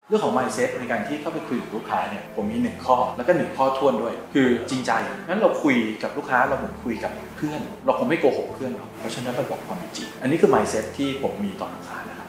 เรื่องของ mindset ในการที่เข้าไปคุยกับลูกค้าเนี่ยผมมี1ข้อแล้วก็1ข้อท้วนด้วยคือจริงใจงั้นเราคุยกับลูกค้าเราเหมือนคุยกับเพื่อนเราคงไม่โกหกเพื่อนหรอกเพราะฉะนั้นเราบอกความจริงอันนี้คือ mindset ที่ผมมีต่อลูกค้านะครับ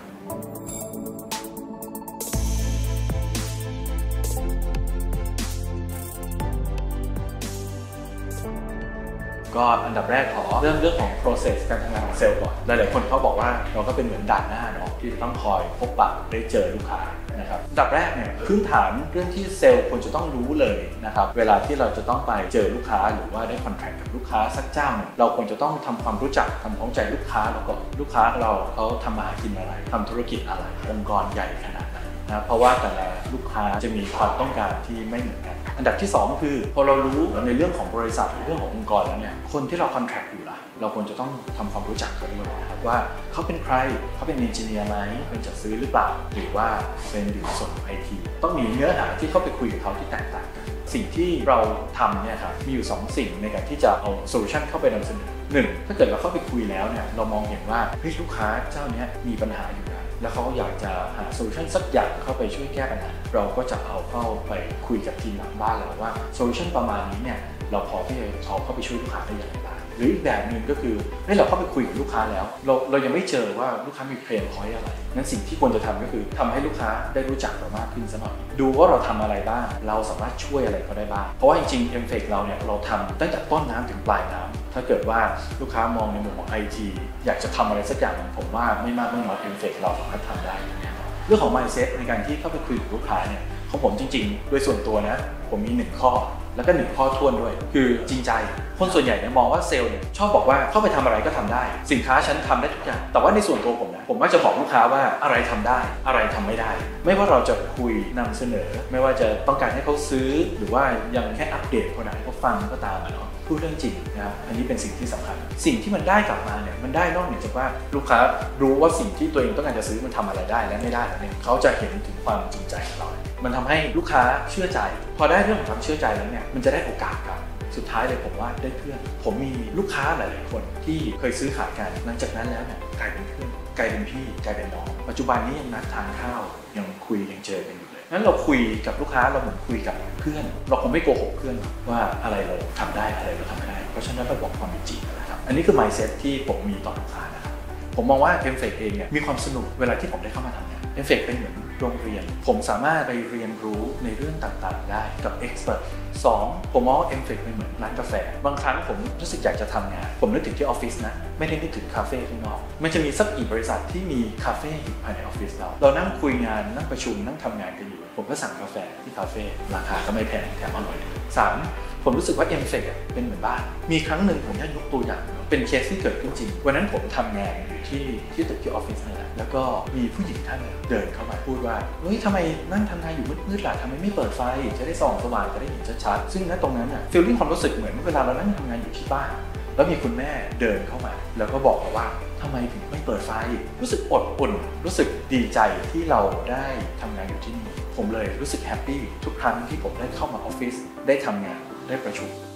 ก็อันดับแรกขอเริ่มเรื่องของ process การทำงานของเซลล์ก่อนหลายๆคนเขาบอกว่าเราก็เป็นเหมือนด่านหน้าเนาะที่จะต้องคอยพบปะได้เจอลูกค้านะครับอันดับแรกเนี่ยพื้นฐานเรื่องที่เซลล์ควรจะต้องรู้เลยนะครับเวลาที่เราจะต้องไปเจอลูกค้าหรือว่าได้คอนแทคกับลูกค้าสักเจ้าเนี่ยเราควรจะต้องทำความรู้จักทำความเข้าใจลูกค้าเราก่อนลูกค้าเราเขาทำมาหากินอะไรทำธุรกิจอะไรองค์กรใหญ่ขนาดไหนนะเพราะว่าแต่ละลูกค้าจะมีความต้องการที่ไม่เหมือนกันอันดับที่2คือพอเรารู้ในเรื่องของบริษัทหรือเรื่องขององค์กรแล้วเนี่ยคนที่เราคอนแทคอยู่ล่ะเราควรจะต้องทำความรู้จักเขาด้วยนะครับว่าเขาเป็นใครเขาเป็นเอนจิเนียร์ไหมเป็นจัดซื้อหรือเปล่าหรือว่าเป็นอยู่ส่วนของ IT ต้องมีเนื้อหาที่เข้าไปคุยกับเขาที่แตกต่างกันสิ่งที่เราทำเนี่ยครับมีอยู่2สิ่งในการที่จะเอาโซลูชันเข้าไปนำเสนอ1ถ้าเกิดเราเข้าไปคุยแล้วเนี่ยเรามองเห็นว่าเฮ้ยลูกค้าเจ้านี้มีปัญหาอยู่แล้วเขาอยากจะหาโซลูชันสักอย่างเข้าไปช่วยแก้ปัญหาเราก็จะเอาเข้าไปคุยกับทีมหลังบ้านเราว่าโซลูชันประมาณนี้เนี่ยเราพอที่จะเอาเข้าไปช่วยลูกค้าได้อย่างไรบ้างหรืออีกแบบหนึ่งก็คือเราเข้าไปคุยกับลูกค้าแล้วเรายังไม่เจอว่าลูกค้ามีเพนพอยต์อะไรงั้นสิ่งที่ควรจะทำก็คือทำให้ลูกค้าได้รู้จักเรามากขึ้นซะหน่อยดูว่าเราทำอะไรบ้างเราสามารถช่วยอะไรเขาได้บ้างเพราะว่าจริงๆ Mfake เราเนี่ยเราทำตั้งแต่ต้นน้ำถึงปลายน้ำถ้าเกิดว่าลูกค้ามองในมุมของ IT อยากจะทำอะไรสักอย่างผมว่าไม่มากไม่น้อย Mfake เราสามารถทำได้เรื่องของ mindset ในการที่เข้าไปคุยกับลูกค้าเนี่ยของผมจริงๆโดยส่วนตัวนะผมมี1ข้อแล้วก็1ข้อท้วนด้วยคือจริงใจคนส่วนใหญ่เนี่ยมองว่าเซลล์เนี่ยชอบบอกว่าเข้าไปทำอะไรก็ทำได้สินค้าฉันทำได้ทุกอย่างแต่ว่าในส่วนตัวผมนะผมมักจะบอกลูกค้าว่าอะไรทำได้อะไรทำไม่ได้ไม่ว่าเราจะคุยนำเสนอไม่ว่าจะต้องการให้เขาซื้อหรือว่ายังแค่อัปเดตคนไหนเขาฟังก็ตามเนาะพูดเรื่องจริงนะครับอันนี้เป็นสิ่งที่สำคัญสิ่งที่มันได้กลับมาเนี่ยมันได้นอกเหนือจากว่าลูกค้ารู้ว่าสิ่งที่ตัวเองต้องการจะซื้อมันทำอะไรได้และไม่ได้แล้วเนี่ยเขาจะเห็นถึงความจริงใจของเรามันทำให้ลูกค้าเชื่อใจพอได้เรื่องของความเชื่อใจแล้วเนี่ยมันจะได้โอกาสครับสุดท้ายเลยผมว่าได้เพื่อนผมมีลูกค้าหลายๆคนที่เคยซื้อขายกันหลังจากนั้นแล้วเนี่ยกลายเป็นเพื่อนกลายเป็นพี่กลายเป็นน้องปัจจุบันนี้ยังนัดทานข้าวยังคุยยังเจอกันอยู่เลยงั้นเราคุยกับลูกค้าเราเหมือนคุยกับเพื่อนเราคงไม่โกหกเพื่อนว่าอะไรเราทำได้อะไรเราทำไม่ได้เพราะฉะนั้นเราบอกความจริงนะครับอันนี้คือ mindset ที่ผมมีต่อลูกค้านะครับผมมองว่า Mfake เองเนี่ยมีความสนุกเวลาที่ผมได้เข้ามาทำงาน Mfake เป็นเหมือนโรงเรียนผมสามารถไปเรียนรู้ในเรื่องต่างๆได้กับ expert 2ผมมองว่า Mfake เป็นเหมือนร้านกาแฟบางครั้งผมรู้สึกอยากจะทำงานผมนึกถึงที่ออฟฟิศนะไม่ได้นึกถึงคาเฟ่ข้างนอกมันจะมีสักกี่บริษัทที่มีคาเฟ่อยู่ภายในออฟฟิศเรานั่งคุยงานนั่งประชุมนั่งทำงานกันอยู่ผมก็สั่งกาแฟที่คาเฟ่ราคาก็ไม่แพงแถมอร่อย3ผมรู้สึกว่า Mfake เป็นเหมือนบ้านมีครั้งหนึ่งผมอยกตัวอย่างเป็นเคสที่เกิดขึ้นจริงวันนั้นผมทำงานอยู่ที่ตึกที่ออฟฟิศนั่นแหละแล้วก็มีผู้หญิงท่านเดินเข้ามาพูดว่าเฮ้ยทำไมนั่งทำงานอยู่มืดๆล่ะทำไมไม่เปิดไฟจะได้ส่องสว่างจะได้เห็นชัดๆซึ่งณตรงนั้นฟีลลิ่งความรู้สึกเหมือนเวลาเรานั่งทำงานอยู่ที่บ้านแล้วมีคุณแม่เดินเข้ามาแล้วก็บอกเราว่าทำไมถึงไม่เปิดไฟรู้สึกอดอุ่นรู้สึกดีใจที่เราได้ทำงานอยู่ที่นี่ผมเลยรู้สึกแฮปปี้ทุกครั้งที่ผมได้เข้ามาออฟฟิศได้ทำงานได้ประชุม